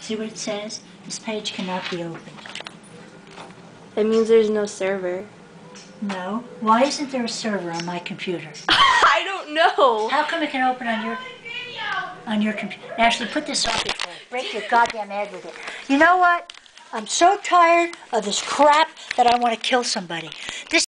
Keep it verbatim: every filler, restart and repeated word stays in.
See what it says? This page cannot be opened. That means there's no server. No. Why isn't there a server on my computer? I don't know. How come it can open on your on your computer? Ashley, put this off before I break your goddamn head with it. You know what? I'm so tired of this crap that I want to kill somebody. This